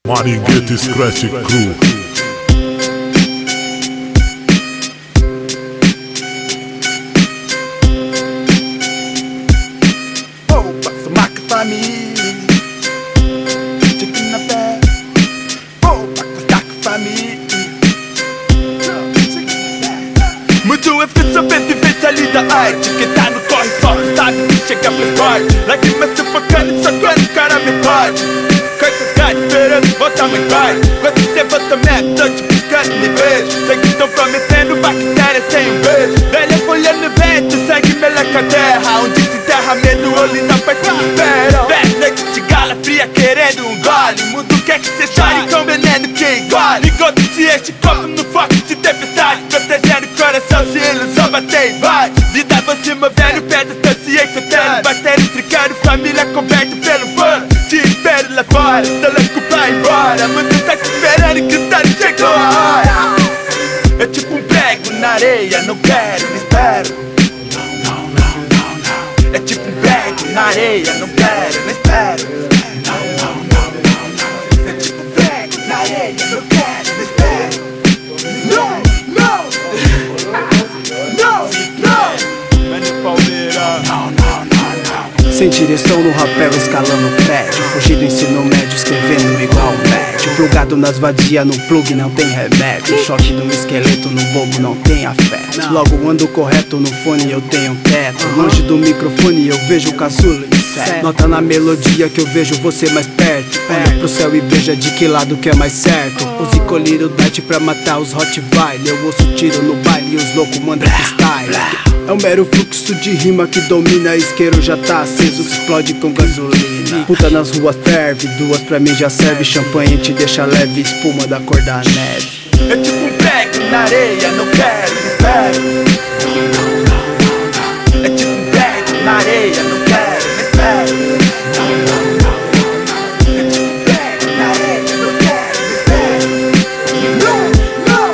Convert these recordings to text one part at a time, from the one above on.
Maringuete Scratch Crew. Passa marca família, chicken na pé. Passa família. Muito efeito bem de vez ali da arte. Quem tá no corre só sabe que chega mais forte. Lágrimas sufocando, sacando cara metade. Coisas gás, esperança, volta mais tarde. Quando você volta merda, tô te buscando, me vejo. Sei que tão prometendo bactérias sem um beijo. Velha folha no vento, segue meleca terra. Onde se enterra medo, olho na parte que espera. Velha noite de gala fria, querendo um gole. O mundo quer que cê chore com veneno que engole. Enquanto se este corpo no foco de tempestade, protegendo o coração se ilusão bater e vai. Vida você movendo, pedra consciência tendo. Bactéria tricando, família coberta pelo pano. Te espero lá fora, tô louco pra ir embora. Mundo tá te esperando, gritando, chegou a hora. É tipo um prego na areia, não quero, não espero. É tipo um prego na areia, não quero, não espero. É tipo um prego na areia, não quero, não espero. Não, não, não, não. Mano Palmeira. Sem direção no rapel, escalando o prédio. Fugi do ensino médio, escrevendo igual um médio. Plugado nas vadias, no plug não tem remédio. Choque no esqueleto, no bobo não tem afeto. Logo ando correto, no fone eu tenho teto. Longe do microfone eu vejo o caçula inseto. Nota na melodia que eu vejo você mais perto. Olha pro céu e veja de que lado que é mais certo. Use colírio dart pra matar os Rottweiler. Eu ouço tiro no baile e os loucos mandam freestyle. É um mero fluxo de rima que domina. Isqueiro já tá aceso, explode com gasolina. Puta nas ruas ferve, duas pra mim já serve. Champanhe te deixa leve, espuma da cor da neve. É tipo um prego na areia, não quero, não espero. É tipo um prego na areia, não quero, não espero. É tipo um prego na areia, não quero, não espero. Não,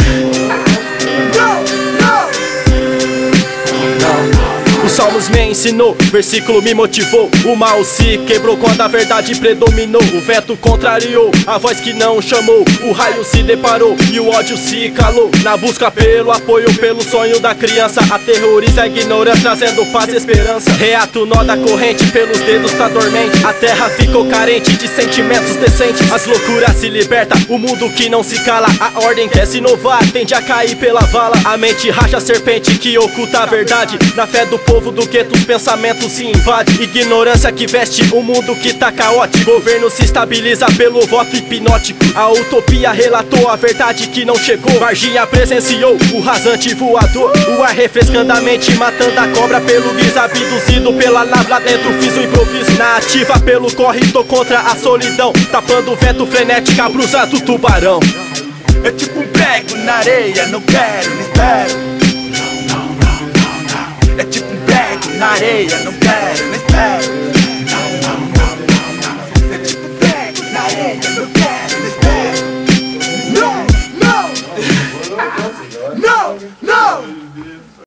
não. Os salmos me ensinou, versículo me motivou. O mal se quebrou quando a verdade predominou. O vento contrariou, a voz que não chamou. O raio se deparou e o ódio se calou. Na busca pelo apoio, pelo sonho da criança. Aterroriza a ignorância, trazendo paz e esperança. Reato o nó da corrente, pelos dedos tá dormente. A terra ficou carente de sentimentos decentes. As loucuras se libertam, o mundo que não se cala. A ordem quer se inovar, tende a cair pela vala. A mente racha a serpente que oculta a verdade. Na fé do povo do gueto os pensamentos se invadem. Ignorância que veste o mundo que tá caótico. Governo se estabiliza pelo voto hipnótico. A utopia relatou a verdade que não chegou. Varginha presenciou o rasante voador. O ar refrescando a mente, matando a cobra pelo guiz. Abduzido pela lava lá dentro, fiz um improviso. Na ativa pelo corre, tô contra a solidão. Tapando o vento frenético, a brusa do tubarão. É tipo um prego na areia, não quero, não espero. É tipo um prego na areia, não quero, não espero.